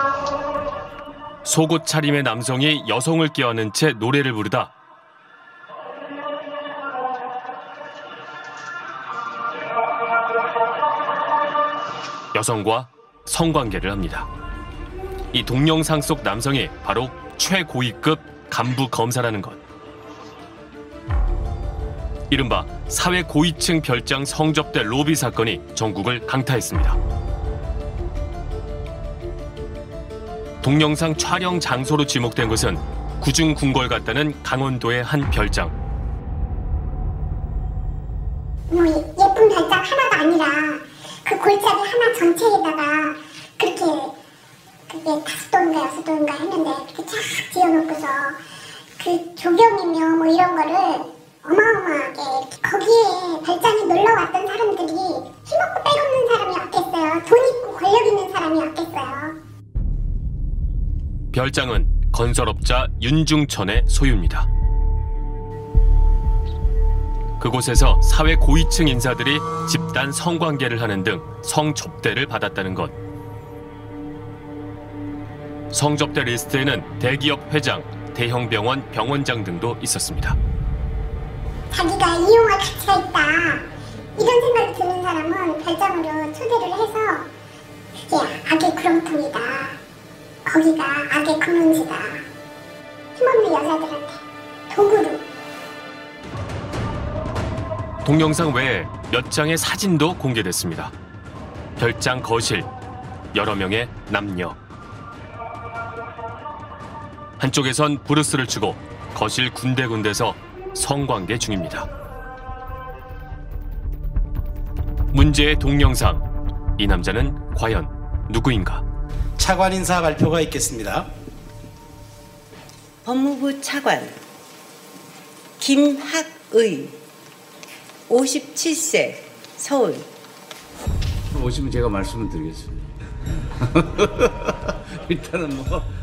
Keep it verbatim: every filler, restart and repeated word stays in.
속옷 차림의 남성이 여성을 껴안은 채 노래를 부르다 여성과 성관계를 합니다. 이 동영상 속 남성이 바로 최고위급 간부 검사라는 것. 이른바 사회 고위층 별장 성접대 로비 사건이 전국을 강타했습니다. 동영상 촬영 장소로 지목된 것은 구중궁궐 같다는 강원도의 한 별장. 뭐 예쁜 별장 하나가 아니라 그 골짜기 하나 전체에다가 그렇게 그게 다섯 동인가 여섯 동인가 했는데 그렇게 쫙 지어놓고서 그 조경이며 뭐 이런 거를 어마어마하게 거기에 별장에 놀러 왔던 사람들이 힘없고 빼없는 사람이 없겠어요. 돈 있고 권력 있는 사람이 없겠어요. 별장은 건설업자 윤중천의 소유입니다. 그곳에서 사회 고위층 인사들이 집단 성관계를 하는 등 성접대를 받았다는 것. 성접대 리스트에는 대기업 회장, 대형 병원 병원장 등도 있었습니다. 자기가 이용할 가치가 있다 이런 생각이 드는 사람은 별장으로 초대를 해서 그게 악의 구렁텅이다. 거기가 악의 근원지다. 힘없는 여자들한테 도구로. 동영상 외에 몇 장의 사진도 공개됐습니다. 별장 거실, 여러 명의 남녀. 한쪽에선 브루스를 치고 거실 군데군데서 성관계 중입니다. 문제의 동영상, 이 남자는 과연 누구인가? 차관 인사 발표가 있겠습니다. 법무부 차관 김학의 오십칠 세 서울. 오시면 제가 말씀을 드리겠습니다. 일단은 뭐